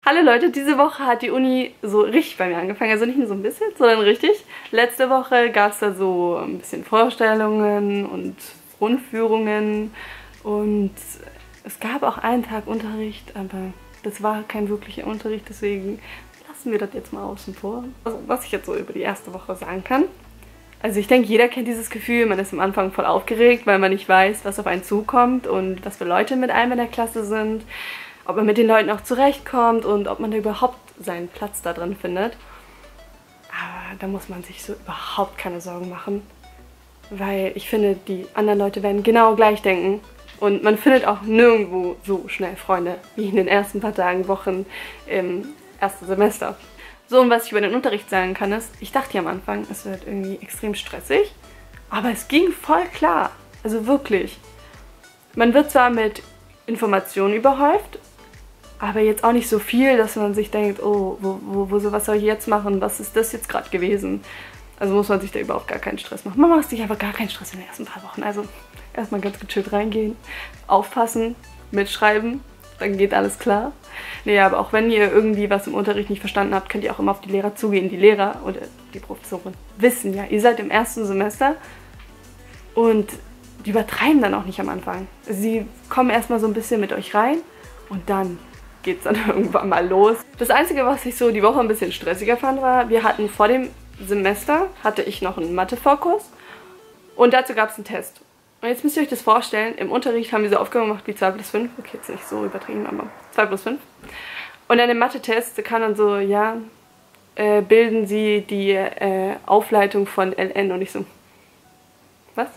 Hallo Leute, diese Woche hat die Uni so richtig bei mir angefangen, also nicht nur so ein bisschen, sondern richtig. Letzte Woche gab es da so ein bisschen Vorstellungen und Rundführungen und es gab auch einen Tag Unterricht, aber das war kein wirklicher Unterricht, deswegen lassen wir das jetzt mal außen vor. Also, was ich jetzt so über die erste Woche sagen kann. Also ich denke, jeder kennt dieses Gefühl, man ist am Anfang voll aufgeregt, weil man nicht weiß, was auf einen zukommt und was für Leute mit einem in der Klasse sind. Ob man mit den Leuten auch zurechtkommt und ob man da überhaupt seinen Platz da drin findet. Aber da muss man sich so überhaupt keine Sorgen machen, weil ich finde, die anderen Leute werden genau gleich denken und man findet auch nirgendwo so schnell Freunde wie in den ersten paar Tagen, Wochen im ersten Semester. So, und was ich über den Unterricht sagen kann, ist, ich dachte ja am Anfang, es wird irgendwie extrem stressig, aber es ging voll klar. Also wirklich. Man wird zwar mit Informationen überhäuft, aber jetzt auch nicht so viel, dass man sich denkt, oh, was soll ich jetzt machen? Was ist das jetzt gerade gewesen? Also muss man sich da überhaupt gar keinen Stress machen. Man macht sich einfach gar keinen Stress in den ersten paar Wochen. Also erstmal ganz gechillt reingehen, aufpassen, mitschreiben, dann geht alles klar. Nee, aber auch wenn ihr irgendwie was im Unterricht nicht verstanden habt, könnt ihr auch immer auf die Lehrer zugehen. Die Lehrer oder die Professoren wissen ja, ihr seid im ersten Semester und die übertreiben dann auch nicht am Anfang. Sie kommen erstmal so ein bisschen mit euch rein und dann geht es dann irgendwann mal los. Das Einzige, was ich so die Woche ein bisschen stressiger fand, war, wir hatten vor dem Semester, hatte ich noch einen Mathe-Vorkurs und dazu gab es einen Test. Und jetzt müsst ihr euch das vorstellen, im Unterricht haben wir so Aufgaben gemacht wie 2 plus 5, okay, jetzt nicht so übertrieben, aber 2 plus 5. Und dann im Mathe-Test kann dann so, ja, bilden Sie die Aufleitung von ln und ich so, was?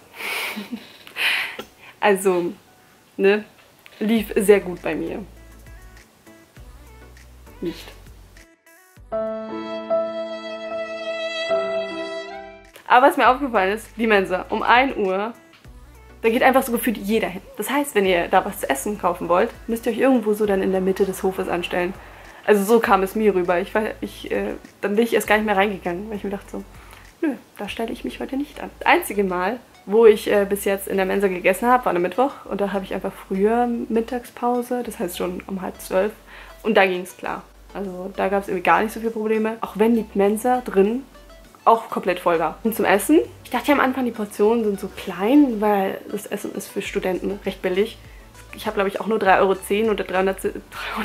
Also, ne, lief sehr gut bei mir. Nicht. Aber was mir aufgefallen ist, die Mensa, um 1 Uhr, da geht einfach so gefühlt jeder hin. Das heißt, wenn ihr da was zu essen kaufen wollt, müsst ihr euch irgendwo so dann in der Mitte des Hofes anstellen. Also so kam es mir rüber. Dann bin ich erst gar nicht mehr reingegangen, weil ich mir dachte so, nö, da stelle ich mich heute nicht an. Das einzige Mal, wo ich bis jetzt in der Mensa gegessen habe, war am Mittwoch. Und da habe ich einfach früher Mittagspause, das heißt schon um 11:30. Und da ging es klar. Also da gab es irgendwie gar nicht so viele Probleme. Auch wenn die Mensa drin auch komplett voll war. Und zum Essen, ich dachte ja am Anfang, die Portionen sind so klein, weil das Essen ist für Studenten recht billig. Ich habe, glaube ich, auch nur 3,10 € oder 370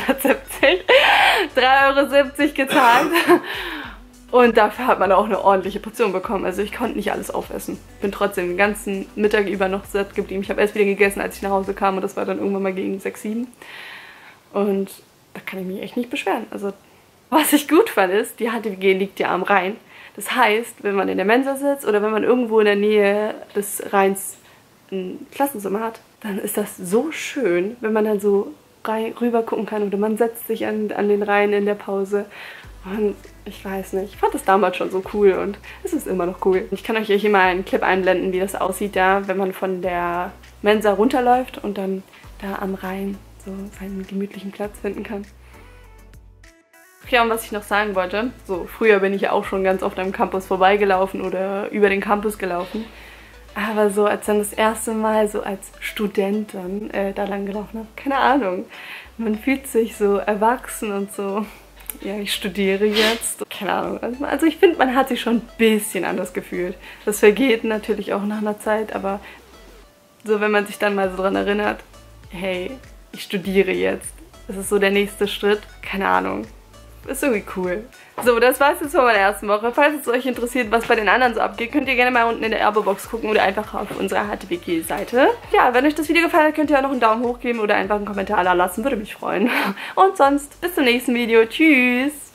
€ gezahlt. Und dafür hat man auch eine ordentliche Portion bekommen. Also ich konnte nicht alles aufessen. Bin trotzdem den ganzen Mittag über noch satt geblieben. Ich habe erst wieder gegessen, als ich nach Hause kam und das war dann irgendwann mal gegen 6, 7. Und da kann ich mich echt nicht beschweren. Also was ich gut fand ist, die HTWG liegt ja am Rhein. Das heißt, wenn man in der Mensa sitzt oder wenn man irgendwo in der Nähe des Rheins ein Klassenzimmer hat, dann ist das so schön, wenn man dann so rüber gucken kann oder man setzt sich an den Rhein in der Pause. Und ich weiß nicht, ich fand das damals schon so cool und es ist immer noch cool. Ich kann euch hier mal einen Clip einblenden, wie das aussieht da, wenn man von der Mensa runterläuft und dann da am Rhein so seinen gemütlichen Platz finden kann. Ja, und was ich noch sagen wollte, so früher bin ich ja auch schon ganz oft am Campus vorbeigelaufen oder über den Campus gelaufen. Aber so als dann das erste Mal so als Student dann da lang gelaufen habe, keine Ahnung. Man fühlt sich so erwachsen und so, ja, ich studiere jetzt. Keine Ahnung. Also ich finde, man hat sich schon ein bisschen anders gefühlt. Das vergeht natürlich auch nach einer Zeit, aber so wenn man sich dann mal so dran erinnert, hey, ich studiere jetzt. Das ist so der nächste Schritt. Keine Ahnung. Ist irgendwie cool. So, das war's jetzt von meiner ersten Woche. Falls es euch interessiert, was bei den anderen so abgeht, könnt ihr gerne mal unten in der Abo-Box gucken oder einfach auf unserer HTWG-Seite. Ja, wenn euch das Video gefallen hat, könnt ihr auch noch einen Daumen hoch geben oder einfach einen Kommentar da lassen. Würde mich freuen. Und sonst, bis zum nächsten Video. Tschüss!